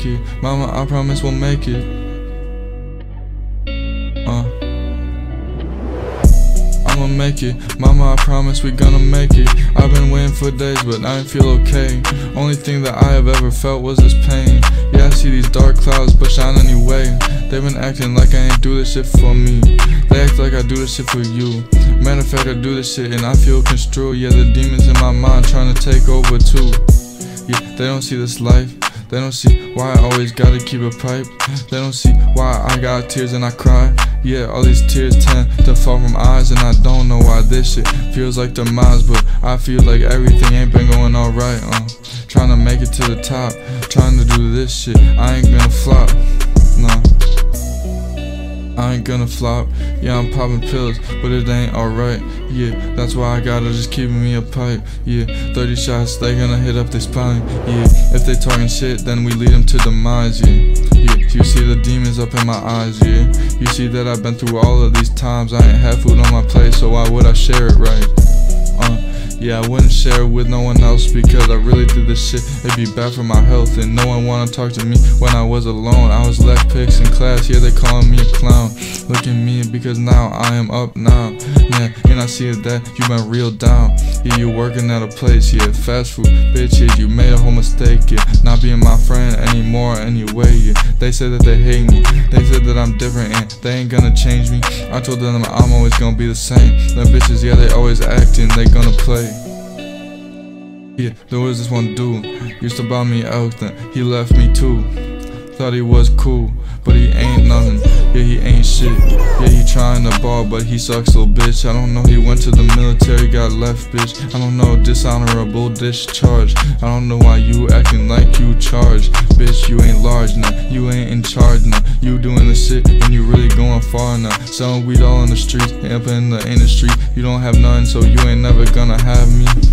it. Mama, I promise we'll make it. I'ma make it. Mama, I promise we gonna make it. I've been waiting for days, but I ain't feel okay. Only thing that I have ever felt was this pain. Yeah, I see these dark clouds, but shine anyway. They been acting like I ain't do this shit for me. They act like I do this shit for you. Matter of fact, I do this shit and I feel construed. Yeah, the demons in my mind trying to take over too. Yeah, they don't see this life. They don't see why I always gotta keep a pipe. They don't see why I got tears and I cry. Yeah, all these tears tend to fall from eyes, and I don't know why this shit feels like demise. But I feel like everything ain't been going alright. Trying to make it to the top, trying to do this shit. I ain't gonna flop, nah, I ain't gonna flop. Yeah, I'm popping pills, but it ain't alright. Yeah, that's why I gotta just keep me a pipe. Yeah, 30 shots, they gonna hit up their spine. Yeah, if they talking shit, then we lead them to demise. Yeah, you see the demons up in my eyes. Yeah, you see that I've been through all of these times. I ain't had food on my plate, so why would I share it, right? Yeah, I wouldn't share it with no one else because I really did this shit. It'd be bad for my health, and no one wanna talk to me when I was alone. I was left pics in class, yeah, they calling me a clown. Look at me, because now I am up now. Yeah, and I see that you been real down. Yeah, you working at a place, yeah, fast food, bitch, yeah, you made a whole mistake, yeah, not being my friend anymore anyway, yeah. They said that they hate me, they said that I'm different and they ain't gonna change me. I told them I'm always gonna be the same. Them bitches, yeah, they always acting, they gonna play. Yeah, there was this one dude, used to buy me out, then he left me too. Thought he was cool, but he ain't nothing. Yeah, he ain't shit. Yeah, he trying to ball, but he sucks, little bitch. I don't know, he went to the military, got left, bitch. I don't know, dishonorable discharge. I don't know why you acting like you charged. Bitch, you ain't large now, you ain't in charge now. You doing the shit and you really going far now. Selling weed all in the streets, up in the industry. You don't have none, so you ain't never gonna have me.